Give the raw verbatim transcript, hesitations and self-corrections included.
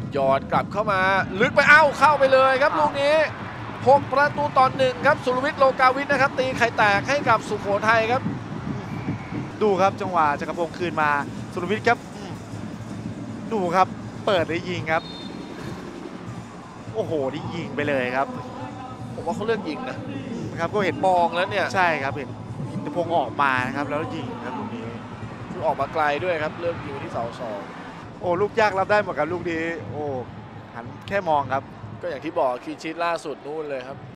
หยอดกลับเข้ามาลึกไปเอ้าเข้าไปเลยครับลูกนี้หกประตูต่อหนึ่งครับสุรวิทย์โลกาวิทนะครับตีไข่แตกให้กับสุโขทัยครับดูครับจังหวะจักรพงศ์คืนมาสุรวิทย์ครับดูครับเปิดได้ยิงครับโอ้โหนี่ยิงไปเลยครับผมว่าเขาเลือกยิงนะครับก็เห็นมองแล้วเนี่ยใช่ครับเห็นอินทพงศ์ออกมานะครับแล้วยิงครับลูกนี้คือออกมาไกลด้วยครับเลือกยิงที่เสาสองโอ้ลูกยากรับได้หมดครับลูกนี้โอ้หันแค่มองครับก็อย่างที่บอกคีชิตล่าสุดนู่นเลยครับ